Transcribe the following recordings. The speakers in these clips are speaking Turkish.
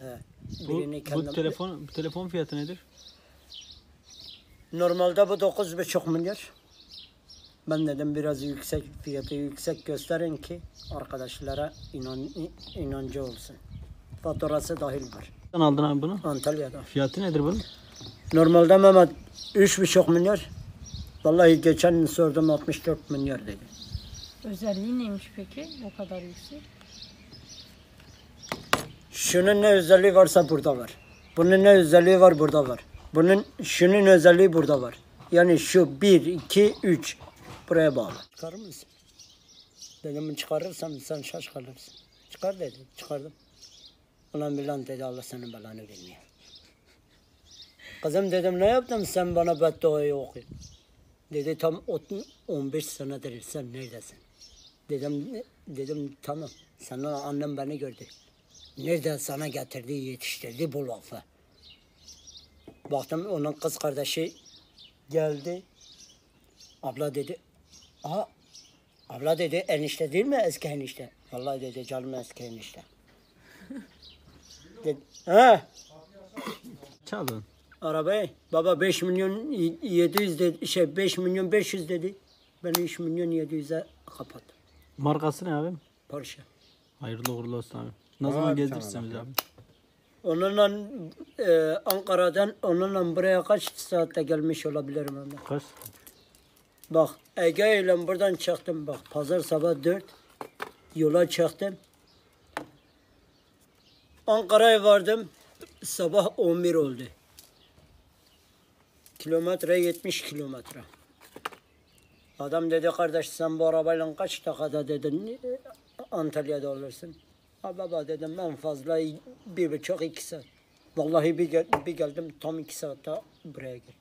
He. Bu telefon fiyatı nedir? Normalde bu 9,5 milyar. Ben dedim biraz fiyatı yüksek gösterin ki arkadaşlara inancı olsun. Faturası dahil var. Sen aldın abi bunu? Antalya'da. Fiyatı nedir bunun? Normalde Mehmet 3,5 milyar. Vallahi geçen sordum 64 milyar dedi. Özelliği neymiş peki? O kadar yüksek. Şunun ne özelliği varsa burada var. Bunun ne özelliği var burada var. Şunun özelliği burada var. Yani şu 1, 2, 3 buraya bağlı. Çıkarır mısın? Dedim çıkarırsam sen şaş kalırsın. Çıkar dedi. Çıkardım. Ulan Milan dedi Allah senin belanı vermiyor. Kızım dedim ne yaptın sen bana bedduayı oku. Dedi tam 15 senedir sen neredesin? Dedim tamam. Sana annem beni gördü. Nereden sana getirdi yetiştirdi bu lafı. Baktım onun kız kardeşi geldi. Abla dedi. Aha, abla dedi enişte değil mi eski enişte? Vallahi dedi canım eski enişte. Dedi, ha? Çaldın. Arabayı baba 5 milyon 700 dedi, 5 milyon 500 dedi. Ben 3 milyon 700'e kapattım. Markası ne abi? Porsche. Hayırlı uğurlu olsun abi. Ne zaman gezdirsiniz abi? Onunla Ankara'dan onunla buraya kaç saatte gelmiş olabilirim ama. Kaç? Bak Ege ile buradan çıktım bak pazar sabah 4 yola çıktım. Ankara'ya vardım sabah 11 oldu. Kilometre 70 kilometre. Adam dedi kardeş sen bu arabayla kaç dakikada dedin Antalya'da olursun. Ha baba dedim ben fazla 1,5-2 saat. Vallahi bir geldim tam 2 saatte buraya geldim.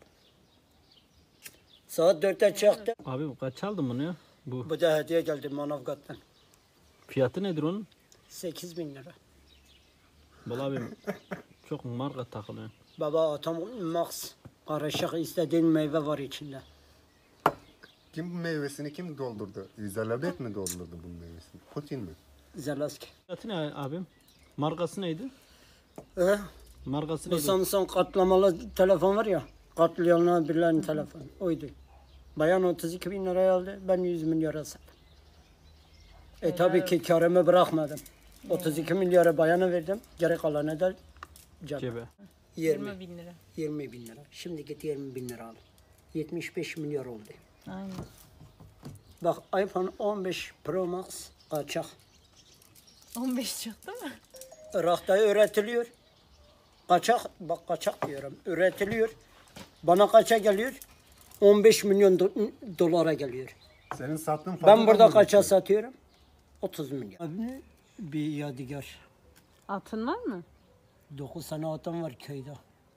Saat 4'te çıktım. Abi kaç aldın bunu ya? Bu da hediye geldi Manavgat'tan. Fiyatı nedir onun? 8.000 lira. Bol abi çok marka takılıyor. Baba Atom Max karışık istediğin meyve var içinde. Kim bu meyvesini kim doldurdu? Zelabet mi doldurdu bu meyvesini? Putin mi? Zelaski. Fiyatı ne abim? Markası neydi? He? Markası Bu neydi? Samsung katlamalı telefon var ya. Katlayabilen telefon. Oydu. Bayan 32.000 liraya aldı. Ben 100 milyara sattım. Tabii ki karımı bırakmadım. 32 milyara bayana verdim. Geri kalanı da Cebe. 20 bin lira. 20 bin lira. Şimdi git 20 bin lira al. 75 milyar oldu. Aynen. Bak iPhone 15 Pro Max kaçak. 15 çıktı mı? Irak'ta üretiliyor. Kaçak, bak kaçak diyorum. Üretiliyor. Bana kaça geliyor? 15 milyon dolara geliyor. Senin sattığın Ben burada kaça satıyorum? 30 milyon. Abi bir yadigar. Atın var mı? 9 tane atım var köyde.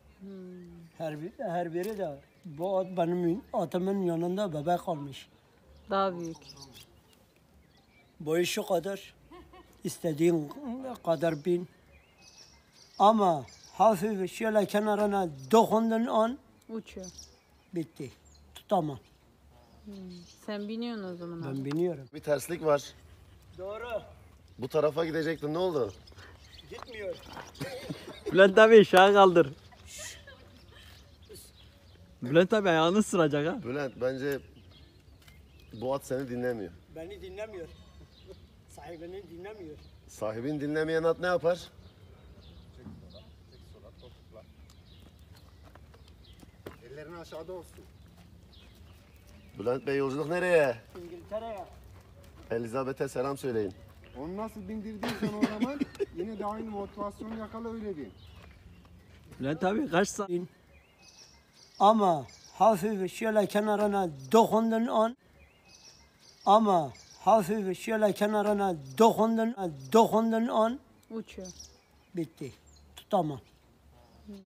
Her biri de bu at benim atımın yanında bebek kalmış. Daha büyük. Boyu şu kadar. İstediğin kadar bin. Ama hafif şöyle kenarına dokundun an Uçuyor. bitti. Tutamam. Sen biniyorsun o zaman abi. Ben biniyorum. Bir terslik var. Doğru. Bu tarafa gidecektin, ne oldu? Gitmiyor. Bülent abi şaha kaldır. Bülent abi ayağını ısıracak ha. Bülent, bence bu at seni dinlemiyor. Beni dinlemiyor. Sahibini dinlemiyor. Sahibin dinlemeyen at ne yapar? Ellerini aşağıda olsun. Bülent Bey yolculuk nereye? İngiltere'ye. Elizabeth'e selam söyleyin. Onu nasıl bindirdiysen o zaman yine de aynı motivasyonu yakala öyle bin. Bülent abi kaç saat? Ama hafif şöyle kenarına dokundun an. Ama hafif şöyle kenarına dokundun an. Uçuyor. Bitti. Tutamam.